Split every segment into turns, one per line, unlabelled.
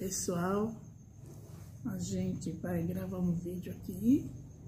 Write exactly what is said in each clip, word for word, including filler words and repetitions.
Pessoal, a gente vai gravar um vídeo aqui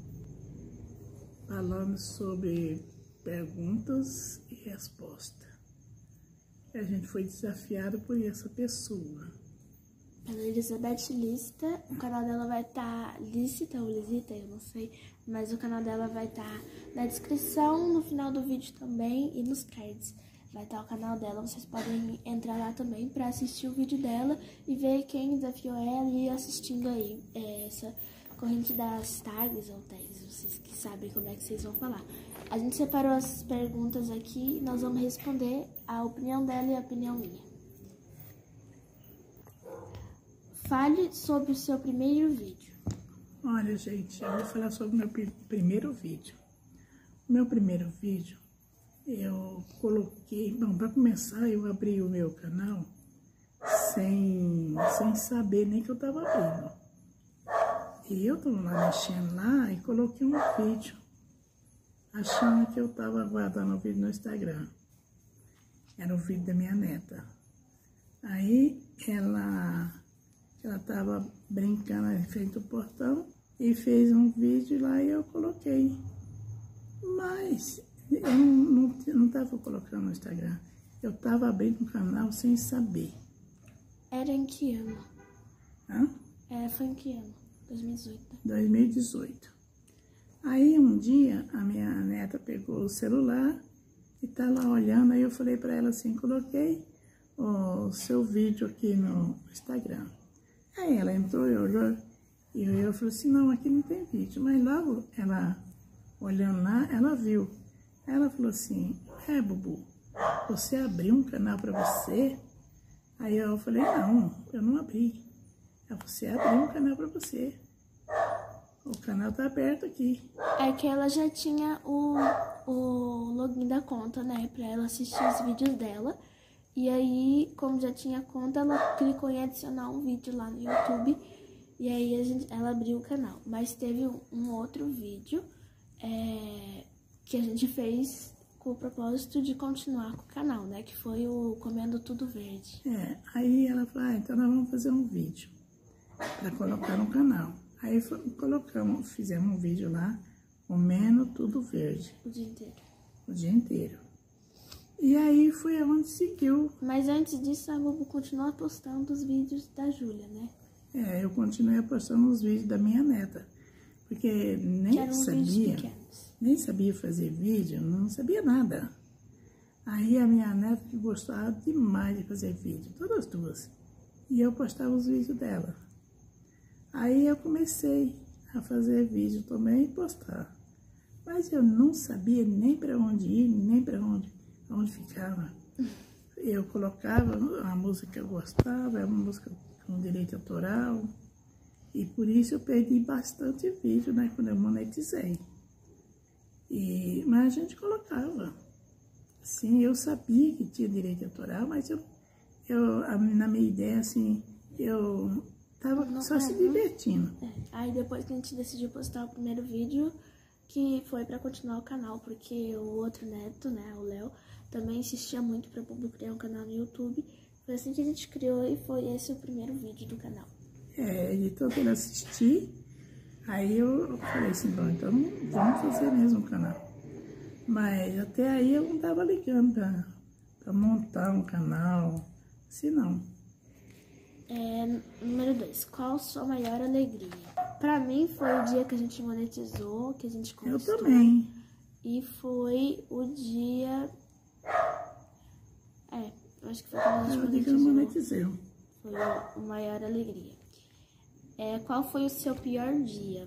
falando sobre perguntas e respostas. A gente foi desafiado por essa pessoa.
Pela Elizabeth Lista, o canal dela vai estar... Tá... Lícita ou Lisita, eu não sei. Mas o canal dela vai estar tá na descrição, no final do vídeo também e nos cards. Vai estar tá o canal dela, vocês podem entrar lá também para assistir o vídeo dela e ver quem desafiou ela e ir assistindo aí é, essa corrente das tags ou tags, vocês que sabem como é que vocês vão falar. A gente separou as perguntas aqui e nós vamos responder a opinião dela e a opinião minha. Fale sobre o seu primeiro vídeo.
Olha, gente, eu vou falar sobre o meu primeiro vídeo. O meu primeiro vídeo, eu coloquei... Bom, para começar, eu abri o meu canal sem, sem saber nem que eu estava abrindo. E eu estava lá mexendo lá e coloquei um vídeo, achando que eu estava guardando o vídeo no Instagram. Era o vídeo da minha neta. Aí, ela... Ela estava brincando em frente ao portão e fez um vídeo lá e eu coloquei. Mas eu não estava colocando no Instagram. Eu estava abrindo um canal sem saber.
Era em que ano?
Hã?
É, foi em que ano? dois mil e dezoito.
dois mil e dezoito. Aí um dia a minha neta pegou o celular e tá lá olhando. Aí eu falei para ela assim, coloquei o seu vídeo aqui no Instagram. Aí ela entrou e olhou, e eu falei assim, não, aqui não tem vídeo. Mas logo, ela, olhando lá, ela viu. Aí ela falou assim, é, Bubu, você abriu um canal pra você? Aí eu falei, não, eu não abri. Ela falou, você abriu um canal pra você. O canal tá aberto aqui.
É que ela já tinha o, o login da conta, né, pra ela assistir os vídeos dela. E aí, como já tinha conta, ela clicou em adicionar um vídeo lá no YouTube. E aí a gente, ela abriu o canal. Mas teve um, um outro vídeo é, que a gente fez com o propósito de continuar com o canal, né? Que foi o Comendo Tudo Verde.
É, aí ela falou, ah, então nós vamos fazer um vídeo para colocar no canal. Aí colocamos, fizemos um vídeo lá, Comendo Tudo Verde.
O dia inteiro.
O dia inteiro. E aí foi onde seguiu.
Mas antes disso, a Bubu continua postando os vídeos da Júlia, né?
É, eu continuei postando os vídeos da minha neta. Porque nem sabia, nem sabia fazer vídeo, não sabia nada. Aí a minha neta que gostava demais de fazer vídeo, todas as duas. E eu postava os vídeos dela. Aí eu comecei a fazer vídeo também e postar. Mas eu não sabia nem para onde ir, nem para onde... onde ficava. Eu colocava a música que eu gostava, era uma música com direito autoral, e por isso eu perdi bastante vídeo, né, quando eu monetizei. E, mas a gente colocava. Sim, eu sabia que tinha direito autoral, mas eu, eu na minha ideia, assim, eu tava não, só é, se divertindo.
É. Aí depois que a gente decidiu postar o primeiro vídeo, que foi para continuar o canal, porque o outro neto, né, o Léo, também insistia muito para criar um canal no YouTube. Foi assim que a gente criou e foi esse o primeiro vídeo do canal.
É, ele todo ele assistir, aí eu falei assim, bom, então vamos fazer mesmo o canal. Mas até aí eu não tava ligando para montar um canal, assim não.
É, número dois, qual sua maior alegria? Pra mim foi o dia que a gente monetizou, que a gente conquistou.
Eu também.
E foi o dia... É, eu acho que foi quando a gente
eu
monetizou.
Eu monetizei.
Foi a maior alegria. É, qual foi o seu pior dia?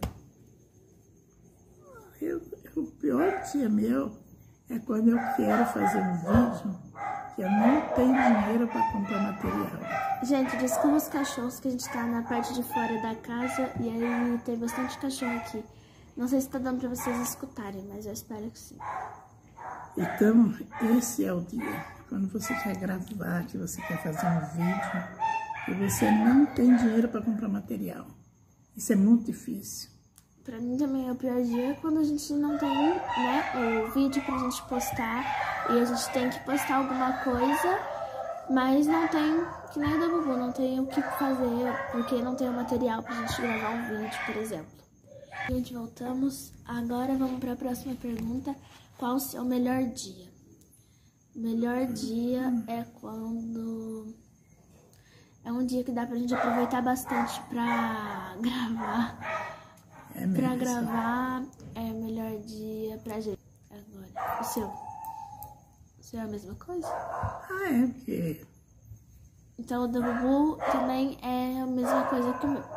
Eu, o pior dia meu é quando eu quero fazer um vídeo que eu não tenho dinheiro para comprar material.
Gente, desculpa os cachorros que a gente tá na parte de fora da casa e aí tem bastante cachorro aqui. Não sei se tá dando pra vocês escutarem, mas eu espero que sim.
Então, esse é o dia. Quando você quer gravar, que você quer fazer um vídeo e você não tem dinheiro para comprar material. Isso é muito difícil.
Pra mim também é o pior dia quando a gente não tem, né, o vídeo pra gente postar e a gente tem que postar alguma coisa Mas não tem, que nem o da Bubu, não tem o que fazer, porque não tem o material pra gente gravar um vídeo, por exemplo. Gente, voltamos. Agora vamos para a próxima pergunta. Qual o seu melhor dia? O melhor dia é quando... É um dia que dá pra gente aproveitar bastante pra gravar.
É mesmo.
Pra gravar é o melhor dia pra gente. Agora, o seu? O seu é a mesma coisa?
Ah, é, porque...
Então o da Bubu também é a mesma coisa que o meu.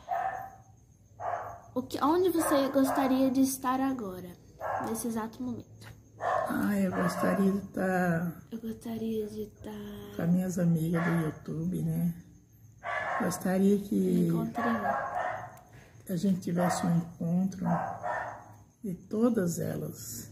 O que, onde você gostaria de estar agora, nesse exato momento?
Ah, eu gostaria de estar...
Eu gostaria de estar...
com as minhas amigas do YouTube, né? Gostaria que a gente tivesse um encontro de todas elas.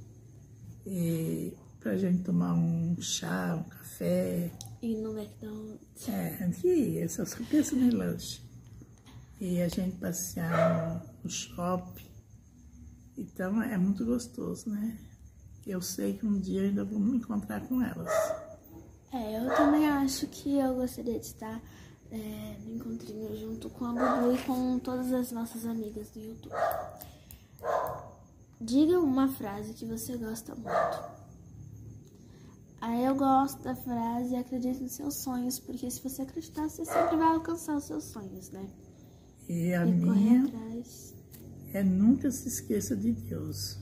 E pra gente tomar um chá, um café.
E no McDonald's.
É, aqui, eu só penso no lanche. E a gente passear no, no shopping. Então é muito gostoso, né? Eu sei que um dia eu ainda vou me encontrar com elas.
É, eu também acho que eu gostaria de estar é, no encontrinho junto com a Bubu e com todas as nossas amigas do YouTube. Diga uma frase que você gosta muito. Aí eu gosto da frase acredite nos seus sonhos, porque se você acreditar, você sempre vai alcançar os seus sonhos, né?
E a
e
minha
correr atrás.
É nunca se esqueça de Deus.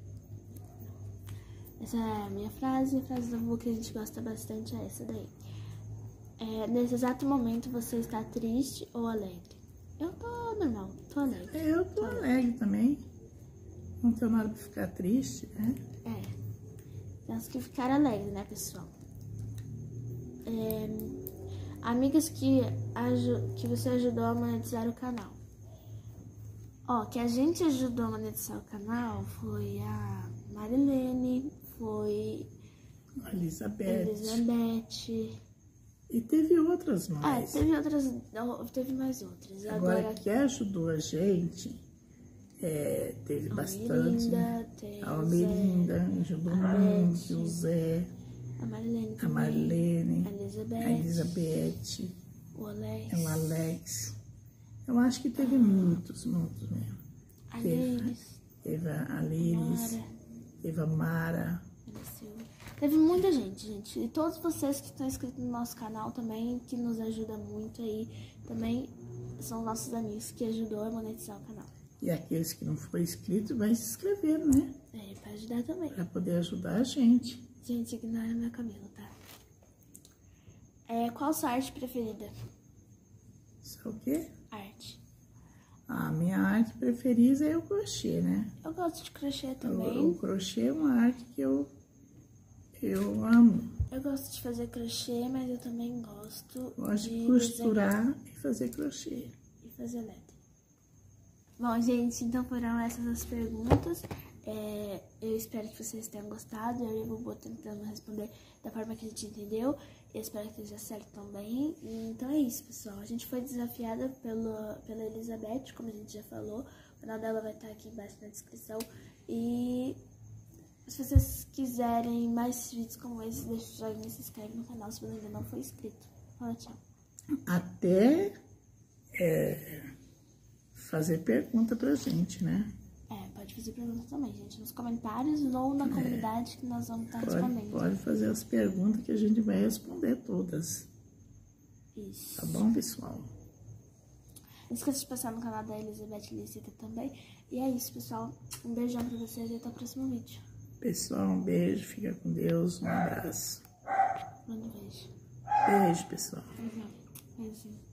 Essa é a minha frase, a frase da Bubu que a gente gosta bastante é essa daí. É, nesse exato momento você está triste ou alegre? Eu tô normal, tô alegre.
Eu tô, tô alegre, alegre também. Não tenho nada pra ficar triste, né?
É. Temos que ficar alegre, né, pessoal? É, amigas que, que você ajudou a monetizar o canal. Ó, que a gente ajudou a monetizar o canal foi a Marilene, foi
a Elizabeth.
Elizabeth.
E teve outras mais.
É, teve outras, teve mais outras.
Agora,
Agora
que ajudou a gente, é, teve
a
bastante.
Melinda, tem
a Almelinda ajudou muito, o Zé,
a Marilene,
a Marlene,
a Elizabeth,
a Elizabeth,
o Alex.
o Alex. Eu acho que teve muitos, muitos mesmo.
A
teve,
Liris.
Teve a Liris, teve a Mara.
Teve muita gente, gente. E todos vocês que estão inscritos no nosso canal também, que nos ajudam muito aí, também são nossos amigos que ajudou a monetizar o canal.
E aqueles que não foram inscritos, vai se inscrever, né?
É, pra ajudar também.
Pra poder ajudar a gente.
Gente, ignora meu cabelo, tá? É, qual sua arte preferida?
Isso é o quê?
Arte.
A minha arte preferida é o crochê, né?
Eu gosto de crochê também.
O, o crochê é uma arte que eu, eu amo.
Eu gosto de fazer crochê, mas eu também gosto,
gosto
de,
de costurar
desenhar.
e fazer crochê.
E fazer letra. Bom, gente, então foram essas as perguntas. É, eu espero que vocês tenham gostado. Eu e a Bubu tentando responder da forma que a gente entendeu. Eu espero que esteja certo também. Então é isso, pessoal. A gente foi desafiada pela, pela Elizabeth, como a gente já falou. O canal dela vai estar aqui embaixo na descrição. E se vocês quiserem mais vídeos como esse, deixa o joinha e se inscreve no canal se você ainda não for inscrito. Fala tchau.
Até é, fazer pergunta pra gente, né?
É, pode fazer pergunta também, gente, nos comentários ou na comunidade, é, que nós vamos estar
pode,
respondendo.
Pode fazer as perguntas que a gente vai responder todas.
Isso.
Tá bom, pessoal?
Não esqueça de passar no canal da Elizabeth Licita também. E é isso, pessoal. Um beijão pra vocês e até o próximo vídeo.
Pessoal, um beijo, fica com Deus, um abraço.
Manda um beijo.
Beijo, pessoal.
Beijão. Beijinho.